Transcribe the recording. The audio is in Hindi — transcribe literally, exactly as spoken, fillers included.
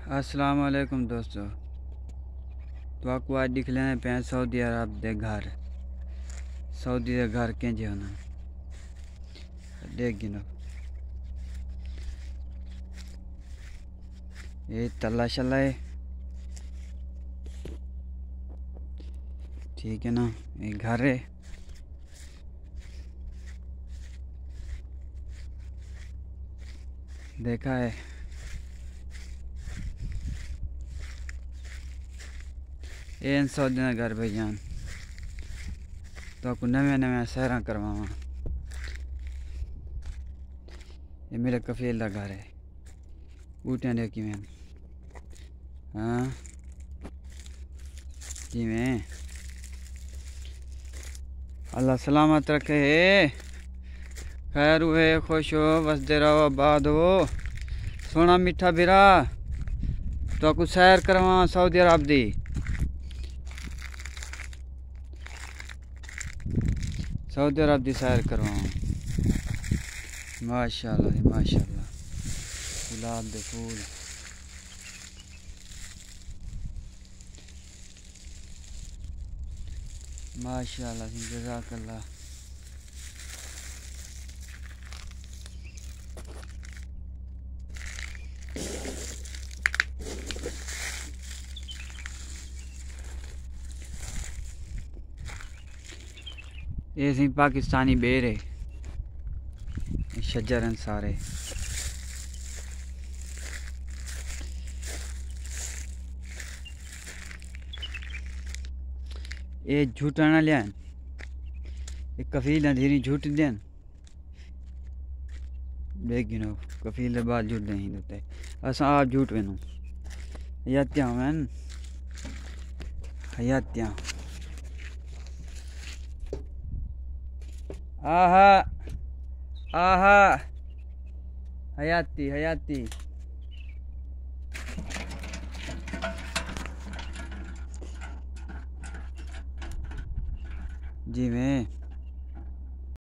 अस्सलाम वालेकुम दोस्तों। तो आपको आज दिख लेने पे सऊदी अरब दे घर सऊदी दे घर के जे होना देख गिनो ये तला शला है, ठीक है ना। ये घर है, देखा है। ये सऊदी का घर भाईजान, तो आपको नवे नवे सैर करवावा। ये मेरे कफील का घर है। बूटियां दे कि हाँ जिमें अल्लाह सलामत रखे, खैर हुए, खुश हो, बसते रहो, आबाद हो, सोना मीठा बिरा। तो आपको सैर करवा सऊदी अरब दी। सऊदी अरब दी सैर करवाओ। माशाअल्लाह जी माशाअल्लाह, गुलाब दे फूल। माशाअल्लाह जी, जज़ाकल्लाह। ये सी पाकिस्तानी बेर है, शजरन सारे। ये झूठा ना लिया, ये कफील धीरे झूठ दें, बेगिनो कफील के बाद झूठ नहीं देते। असा आप झूठ वेनो हयात्या मैन हयात्या। आहा आहा हयाती हयाती। जी मैं